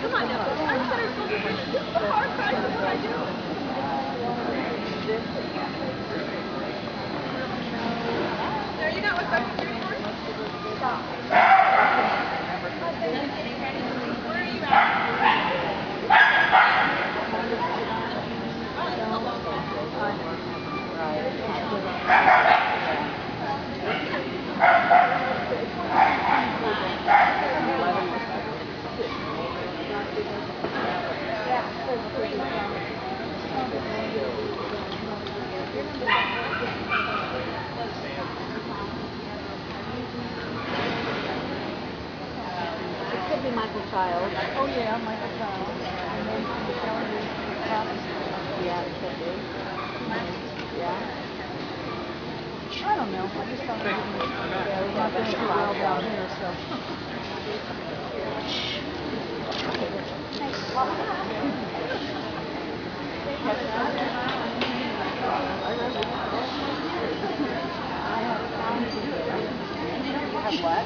Come on now. This is a hard price of what I do. There, you got what's up to you. Where are you at? Michael Child. Oh yeah, Michael Child. And then Yeah, it could be. Yeah. I don't know. I just thought we're not doing too well down here, so. You have what?